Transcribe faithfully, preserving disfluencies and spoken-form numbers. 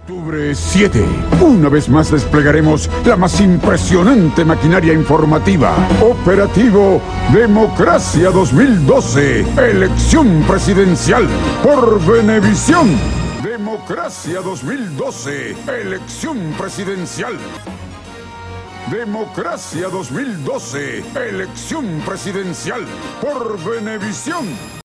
Octubre siete. Una vez más desplegaremos la más impresionante maquinaria informativa. Operativo Democracia dos mil doce. Elección presidencial por Venevisión. Democracia dos mil doce. Elección presidencial. Democracia dos mil doce. Elección presidencial por Venevisión.